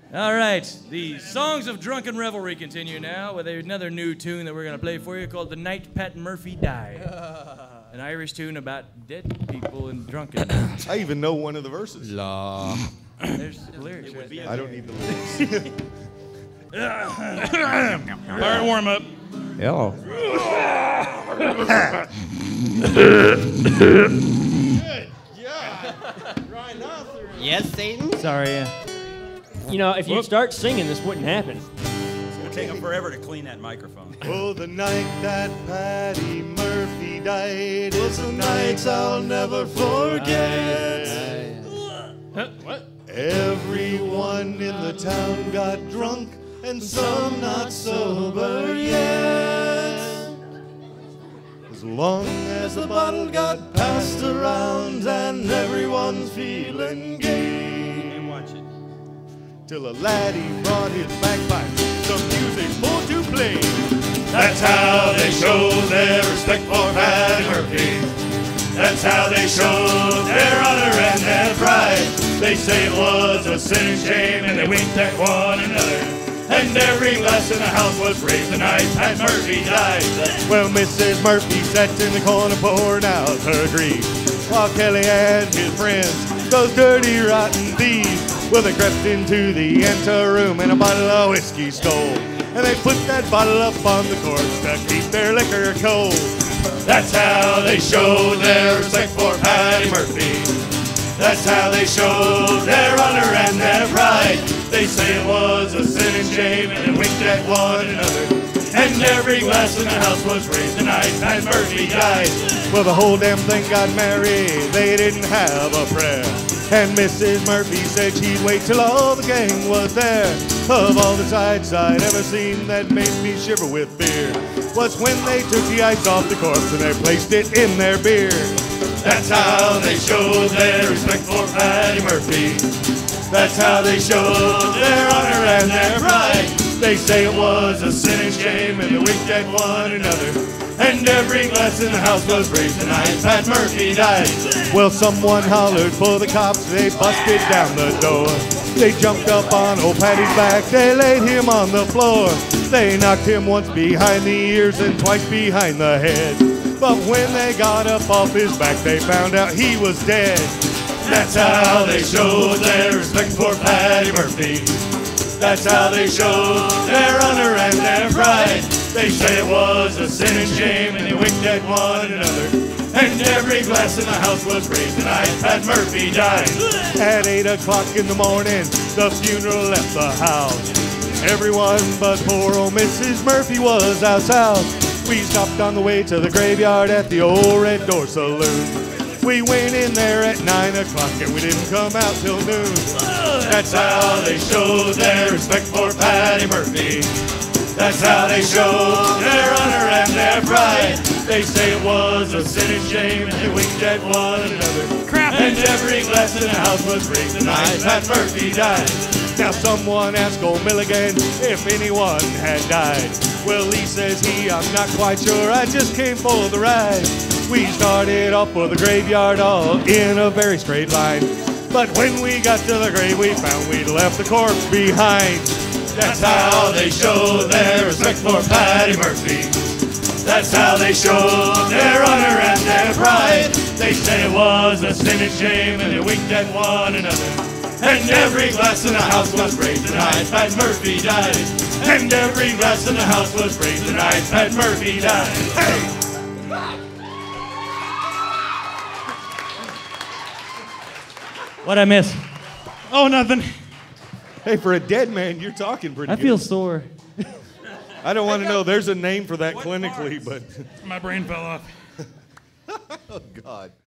All right, the Songs of Drunken Revelry continue now with another new tune that we're going to play for you called The Night Pat Murphy Died. An Irish tune about dead people and drunkenness. I even know one of the verses. La. There's the lyrics right there. I don't need the lyrics. All right, warm up. Hello. Good God. Rhinoceros. Yes, Satan? Sorry, You know, if you start singing, this wouldn't happen. It's gonna take him forever to clean that microphone. Oh, the night that Patty Murphy died was a night I'll never forget. What? Everyone in the town got drunk, and some not sober yet. As long as the bottle got passed around and everyone's feeling gay. Watch it. Till a laddie brought his bagpipes, some music for to play. That's how they showed their respect for Patty Murphy. That's how they showed their honor and their pride. They say it was a sin and shame, and they winked at one another. And every glass in the house was raised the night Pat Murphy died. Well, Mrs. Murphy sat in the corner pouring out her grief, while Kelly and his friends, those dirty, rotten thieves, well, they crept into the anteroom and a bottle of whiskey stole. And they put that bottle up on the corpse to keep their liquor cold. That's how they showed their respect for Patty Murphy. That's how they showed their honor and their pride. They say it was a sin and shame, and they winked at one another. And every glass in the house was raised the night Pat Murphy died. Well, the whole damn thing got married. They didn't have a prayer. And Mrs. Murphy said she'd wait till all the gang was there. Of all the sights I'd ever seen that made me shiver with fear was when they took the ice off the corpse and they placed it in their beer. That's how they showed their respect for Patty Murphy. That's how they showed their honor and their pride. They say it was a sin and shame, and they winked at one another. And every glass in the house was raised the night Pat Murphy died. Well, someone hollered for the cops, they busted down the door. They jumped up on old Patty's back, they laid him on the floor. They knocked him once behind the ears and twice behind the head. But when they got up off his back, they found out he was dead. That's how they showed their respect for Patty Murphy. That's how they showed their honor and their pride. They say it was a sin and shame, and they winked at one another. And every glass in the house was raised the night Pat Murphy died. At 8 o'clock in the morning, the funeral left the house. Everyone but poor old Mrs. Murphy was outside. We stopped on the way to the graveyard at the old Red Door Saloon. We went in there at 9 o'clock and we didn't come out till noon. That's how they showed their respect for Patty Murphy. That's how they showed their honor and their pride. They say it was a sin and shame, and they winked at one another. And every glass in the house was raised the night Pat Murphy died. Now someone asked old Milligan if anyone had died. Well, Lee says I'm not quite sure, I just came for the ride. We started off for the graveyard all in a very straight line. But when we got to the grave, we found we'd left the corpse behind. That's how they showed their respect for Patty Murphy. That's how they showed their honor and their pride. They said it was a sin and shame, and they winked at one another. And every glass in the house was raised the night Pat Murphy died. And every glass in the house was raised the night Pat Murphy died. Hey! What'd I miss? Oh, nothing. Hey, for a dead man, you're talking pretty good. I feel sore. I don't want to know. There's a name for that clinically, but... My brain fell off. Oh, God.